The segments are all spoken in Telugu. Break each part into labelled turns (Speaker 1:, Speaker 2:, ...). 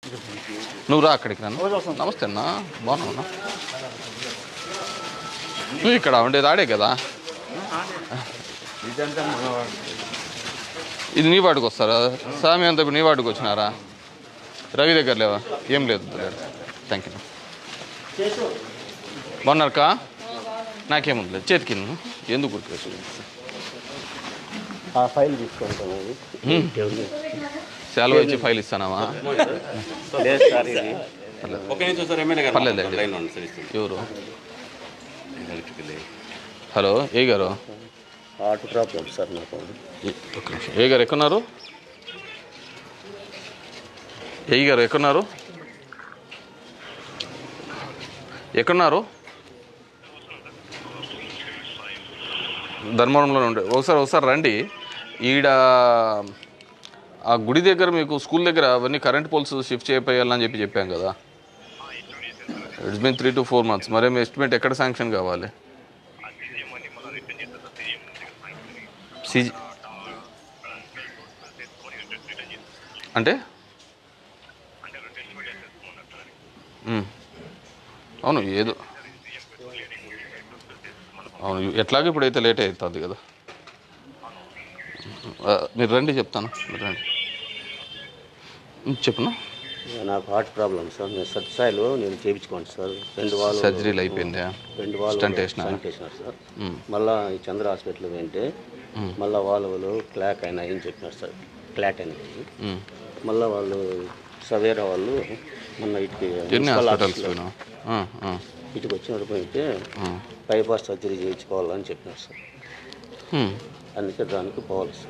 Speaker 1: నువ్వు రా అక్కడికి నన్ను. నమస్తే అన్న, బాగున్నావున్నా? నువ్వు ఇక్కడ ఉండేది ఆడే కదా? ఇది నీ వాడికి వస్తారా? స్వామి అంతా ఇప్పుడు నీ వాడికి వచ్చినారా? రవి దగ్గర లేవా? ఏం లేదు. Thank you. బాగున్నారక్క? నాకేముంది లేదు, చేతికి ఎందుకు గుర్తు
Speaker 2: ఫైల్ తీసుకుంటాను.
Speaker 1: సెలవు ఇచ్చి ఫైల్ ఇస్తానావా? పర్లేదు. ఎవరు? హలో, ఏ గారు?
Speaker 2: హార్ట్ ప్రాబ్లం సార్ నాకు.
Speaker 1: ఒక్క నిమిషం. ఏ గారు ఎక్కడున్నారు? ఏ గారు ఎక్కడున్నారు? ఎక్కడున్నారు? ధర్మవరంలో ఉండే. ఒకసారి రండి. ఈడ ఆ గుడి దగ్గర మీకు స్కూల్ దగ్గర అవన్నీ కరెంట్ పోల్స్ షిఫ్ట్ చేయాలని చెప్పాం కదా. It's been 3 to 4 months. మరేమో ఎస్టిమేట్ ఎక్కడ శాంక్షన్ కావాలి? అంటే అవును, ఏదో అవును, ఎట్లాగో ఇప్పుడైతే లేట్ అవుతుంది కదా. మీరు రండి, చెప్తాను. మీరు రండి, చెప్పనా.
Speaker 2: నాకు హార్ట్ ప్రాబ్లం సార్. నేను సత్సాయిలో నేను చేయించుకోండి సార్. 2 వారాలు
Speaker 1: సర్జరీలు అయిపోయిందా?
Speaker 2: 2 వారాలు
Speaker 1: స్టంట్ వేసినారు
Speaker 2: సార్. మళ్ళీ ఈ చంద్ర హాస్పిటల్ వెంటే మళ్ళీ వాళ్ళు క్లాక్ అయినాయని చెప్పినారు సార్. క్లాట్ అయినాయి. మళ్ళీ వాళ్ళు సవేరా వాళ్ళు మొన్న ఇటుకి ఇటుకు వచ్చినప్పుడు అయితే బైపాస్ సర్జరీ చేయించుకోవాలని చెప్పినారు సార్. అందుకే దానికి పోవాలి సార్.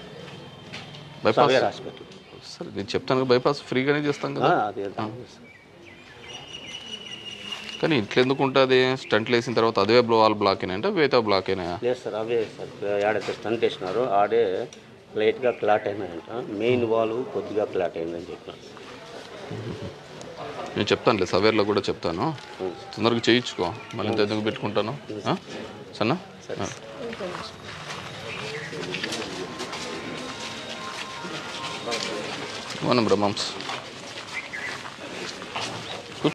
Speaker 2: Savera hospital
Speaker 1: sir. నేను చెప్తాను, బైపాస్ ఫ్రీగానే చేస్తాం కదా.
Speaker 2: అదే
Speaker 1: కానీ ఇట్లా ఎందుకు ఉంటుంది? స్టంట్లు వేసిన తర్వాత అదే వాల్ బ్లాక్ అయినా అంటే వేత బ్లాక్ అయినా?
Speaker 2: లేదు సార్, అవే సార్. ఏడైతే స్టంట్ వేసినారో ఆడే లైట్గా క్లాట్ అయినాయంట. మెయిన్ వాల్ కొద్దిగా క్లాట్ అయిందని చెప్పినారు.
Speaker 1: నేను చెప్తానులే, సవేర్లో కూడా చెప్తాను. తొందరగా చేయించుకో, మళ్ళీ ఇంత ఎందుకు పెట్టుకుంటాను. సన్నా మనం బ్రహ్మంస్